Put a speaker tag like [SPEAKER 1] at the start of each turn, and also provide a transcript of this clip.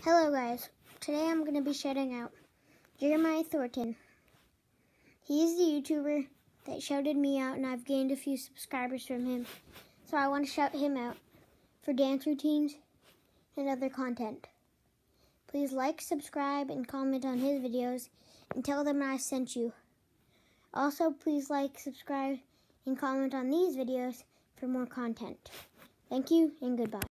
[SPEAKER 1] Hello guys, today I'm going to be shouting out Jeremiah Thornton. He is the YouTuber that shouted me out, and I've gained a few subscribers from him. So I want to shout him out for dance routines and other content. Please like, subscribe, and comment on his videos and tell them I sent you. Also, please like, subscribe, and comment on these videos for more content. Thank you and goodbye.